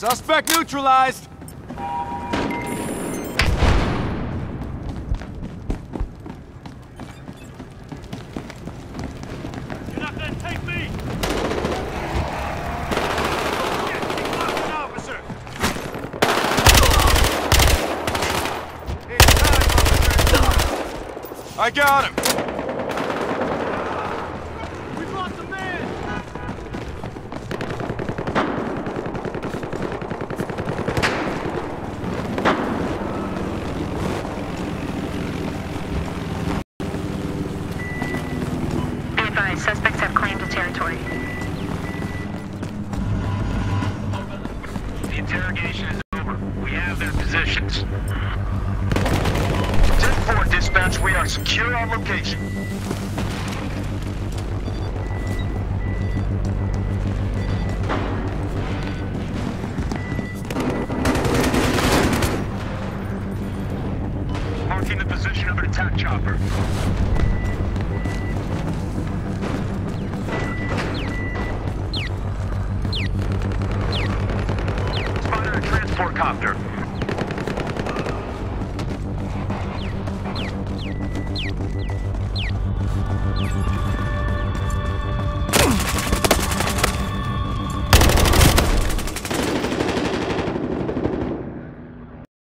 Suspect neutralized. You're not gonna take me! Officer! It's time, officer. I got him. We've lost a man! Be advised, suspects have claimed the territory. The interrogation is over. We have their positions. 10-4 dispatch, we are secure on location. Marking the position of an attack chopper. Spotted a transport copter.